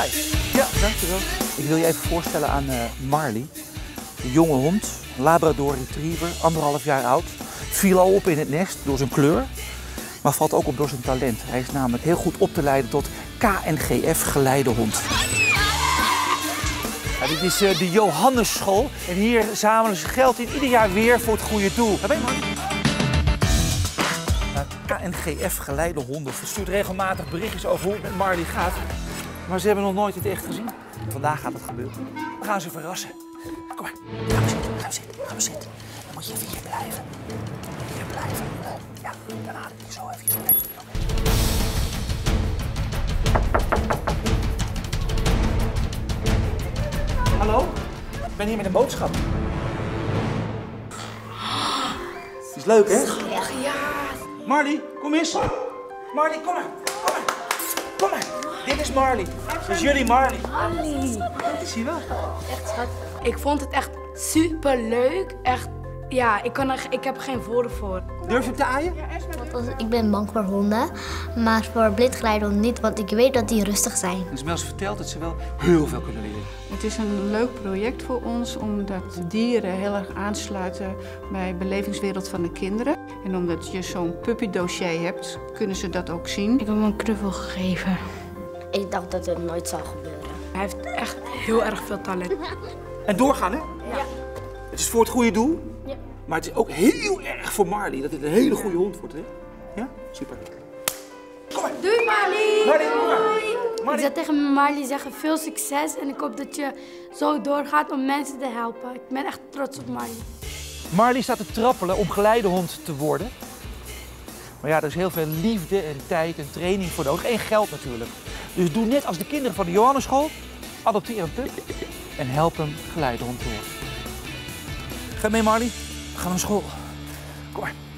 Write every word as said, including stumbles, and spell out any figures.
huis. Ja, dankjewel. Ik wil je even voorstellen aan uh, Marley. Een jonge hond, Labrador Retriever, anderhalf jaar oud. Viel al op in het nest door zijn kleur, maar valt ook op door zijn talent. Hij is namelijk heel goed op te leiden tot K N G F geleidehond. Ja, dit is uh, de Johannesschool en hier zamelen ze geld in ieder jaar weer voor het goede doel. Daar ben je, Marley? K N G F geleidehonden verstuurt regelmatig berichtjes over hoe het met Marley gaat. Maar ze hebben nog nooit in het echt gezien. Vandaag gaat het gebeuren. We gaan ze verrassen. Kom maar, gaan we zitten, gaan we zitten, gaan we zitten. Dan moet je even hier blijven. Hier blijven. Ja, dan adem je zo even hier blijven. Hallo? Ik ben hier met een boodschap. Het is leuk, hè? Echt, ja. Marley, kom eens. Marley, kom maar. Kom maar. Kom maar. Dit is Marley. Dit is jullie Marley. Marley. Dat is hij wel. Echt schat. Ik vond het echt super leuk. Echt, ja, ik, kan er, ik heb er geen woorden voor. Durf je hem te aaien? Ik ben bang voor honden, maar voor blindgeleidhonden niet, want ik weet dat die rustig zijn. Dus Mels vertelt dat ze wel heel veel kunnen leren. Het is een leuk project voor ons, omdat dieren heel erg aansluiten bij de belevingswereld van de kinderen. En omdat je zo'n puppydossier hebt, kunnen ze dat ook zien. Ik heb hem een knuffel gegeven. Ik dacht dat het nooit zou gebeuren. Hij heeft echt heel erg veel talent. En doorgaan, hè? Ja. Het is voor het goede doel, Ja. maar het is ook heel erg voor Marley dat het een hele goede hond wordt, hè? Ja? Super. Kom maar. Doei Marley! Marley, kom maar. Ik Marley. zou tegen Marley zeggen, veel succes en ik hoop dat je zo doorgaat om mensen te helpen. Ik ben echt trots op Marley. Marley staat te trappelen om geleidehond te worden. Maar ja, er is heel veel liefde en tijd en training voor nodig. En geld natuurlijk. Dus doe net als de kinderen van de Johannesschool. Adopteer een pup en help hem geleidehond te worden. Ga mee, Marley. We gaan naar school. Kom maar.